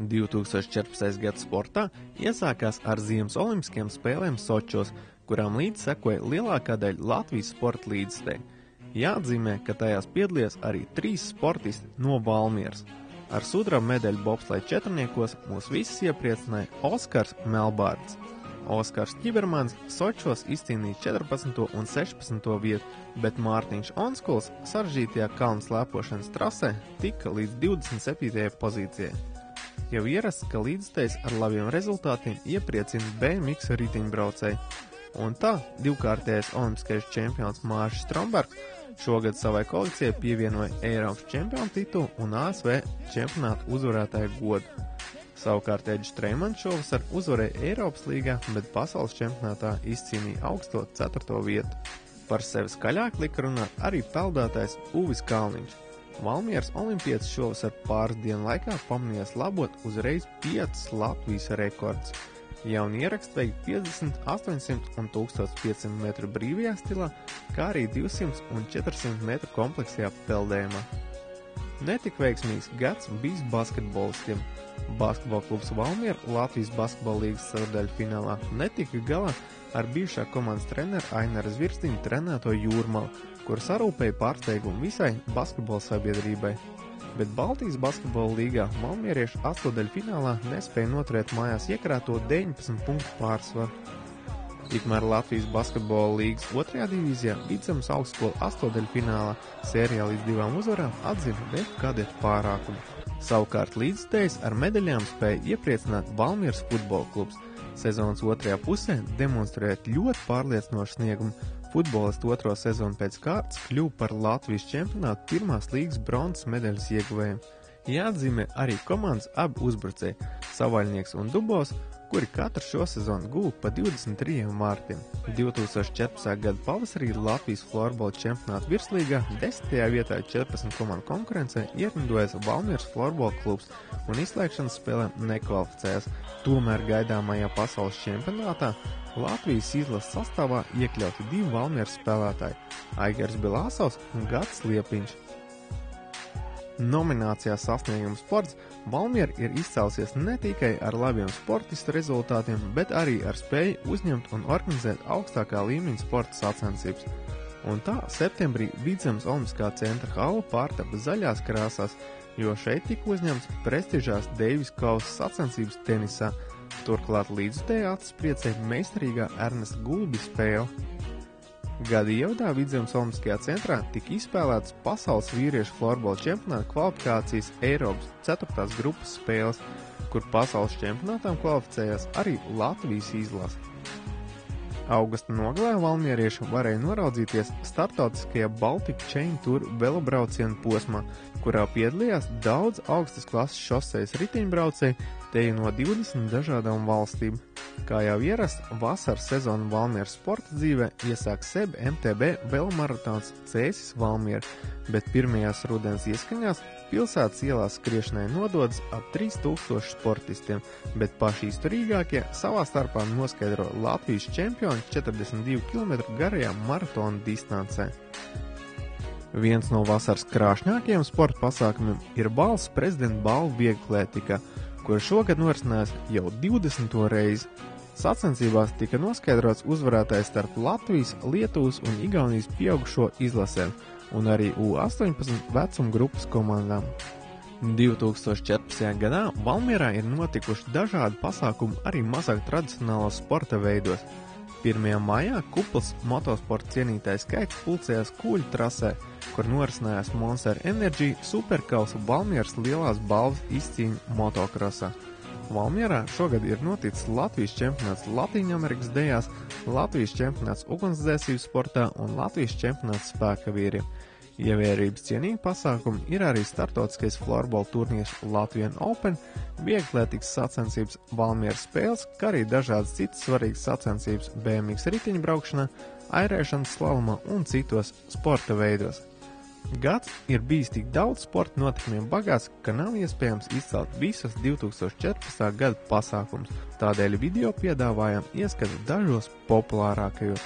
2014. gada sportā iesākās ar Ziemas olimpiskajām spēlēm Sočos, kurām līdz sekoja lielākā daļa Latvijas sporta līdzstēju. Jāatzīmē, ka tajās piedalījās arī 3 sportisti no Valmieras. Ar sudraba medaļu bobsleja četrniekos mūs visus iepriecināja Oskars Melbārds. Oskars Ķibermans Sočos izcīnīja 14. un 16. vietu, bet Mārtiņš Onskuls sarežģītajā kalnu slēpošanas trasē tika līdz 27. pozīcijai. Jau ierasts, ka līdzstējs ar labiem rezultātiem iepriecina BMX riteņbraucēji. Un tā divkārtējais olimpiskais čempions Māršs Strombergs šogad savai kolekcijai pievienoja Eiropas čempionu titulu un ASV čempionātu uzvarētāju godu. Savukārt Edžs Treimans šovasar uzvarēja Eiropas līgā, bet pasaules čempionātā izcīnīja augsto 4. vietu. Par sevi skaļāk lika runāt arī peldētājs Uvis Kalniņš. Valmieras olimpietis šovasar pāris dienu laikā pamanījās labot uzreiz 5 Latvijas rekordus. Jauni ieraksti veikti 50, 800 un 1500 metru brīvajā stilā, kā arī 200 un 400 metru kompleksajā peldējumā. Netik veiksmīgs gads bijis basketbolistiem. Basketbola klubs Valmiera Latvijas basketbola līgas ceturdaļu finālā netika galā ar bijušā komandas treneru Aināra Zvirstiņa trenēto Jūrmalu, kur sarūpēja pārsteigumu visai basketbola sabiedrībai. Bet Baltijas basketbola līgā valmierieši astotdaļu finālā nespēja noturēt mājās iekrāto 19 punktu pārsvaru. Tikmēr Latvijas basketbola līgas 2. divīzijā Vidzemes augstskola astotdaļu finālā sērijā līdz 2 uzvarām atzina Def kadetu pārākumu. Savukārt līdzstējs ar medaļām spēja iepriecināt Valmieras futbola klubs. Sezonas 2. pusē demonstrējot ļoti pārliecinošu sniegumu, futbolisti 2. sezonu pēc kārtas kļuva par Latvijas čempionātu 1. līgas bronzas medaļas ieguvējiem. Jāatzīmē arī komandas abi uzbrucēji – Savaļnieks un Dubovs, kuri katru šo sezonu guva pa 23 vārtiem. 2014. gada pavasarī Latvijas florbola čempionāta virslīgā 10. vietā 14 komandu konkurencē ierindojas Valmieras florbola klubs un izslēgšanas spēlēm nekvalificējas. Tomēr gaidāmajā pasaules čempionātā Latvijas izlases sastāvā iekļauti 2 Valmieras spēlētāji – Aigars Bilāsovs un Gatis Liepiņš. Nominācijā sasniegums sports Valmiera ir izcēlusies ne tikai ar labiem sportistu rezultātiem, bet arī ar spēju uzņemt un organizēt augstākā līmeņa sporta sacensības. Un tā septembrī Vidzemes olimpiskā centra hala pārtapa zaļās krāsās, jo šeit tika uzņemts prestižās Deivis kausa sacensības tenisā. Turklāt līdzutēji acis priecēja meistarīgā Ernesta Gulbi spēle. Gada ievadā Vidzemes olimpiskajā centrā tika izspēlētas pasaules vīriešu florbola čempionāta kvalifikācijas Eiropas 4. grupas spēles, kur pasaules čempionātām kvalificējās arī Latvijas izlase. Augusta nogalē valmierieši varēja noraudzīties startautiskajā Baltic Chain Tour velobraucienu posmā, kurā piedalījās daudz augstas klases šosejas riteņbraucēji, teju no 20 dažādām valstīm. Kā jau ierasts, vasaras sezonu Valmieras sporta dzīvē iesāk SEB MTB velomaratons Cēsis Valmiera, bet pirmajās rudens ieskaņās pilsētas ielās skriešanai nododas ap 3000 sportistiem, bet paši izturīgākie savā starpā noskaidro Latvijas čempioni 42 km garajā maratona distancē. Viens no vasaras krāšņākajiem sporta pasākumiem ir balvas prezidenta balva vieglatlētikā, kur šogad norisinājās jau 20. reizi. Sacensībās tika noskaidrots uzvarētājs starp Latvijas, Lietuvas un Igaunijas pieaugušo izlasēm un arī U18 vecuma grupas komandām. 2014. gadā Valmierā ir notikuši dažādi pasākumi arī mazāk tradicionālos sporta veidos. 1. maijā kuplas motosporta cienītājs skaits pulcējās Kūļu trasē, kur norisinājās Monster Energy superkausa Valmieras lielās balvas izcīņa motokrosā. Valmierā šogad ir noticis Latvijas čempionāts Latīņamerikas dejās, Latvijas čempionāts ugunsdzēsības sportā un Latvijas čempionāts spēka vīriem. Ievērības cienīgi pasākumi ir arī startautiskais florbola turnīrs Latvian Open, vieglatlētikas sacensības Valmieras spēles, kā arī dažādas citas svarīgas sacensības BMX riteņbraukšanā, airēšanas slalomā un citos sporta veidos. Gads ir bijis tik daudz sporta notikumiem bagāts, ka nav iespējams izcelt visas 2014. gada pasākums, tādēļ video piedāvājam ieskatu dažos populārākajos.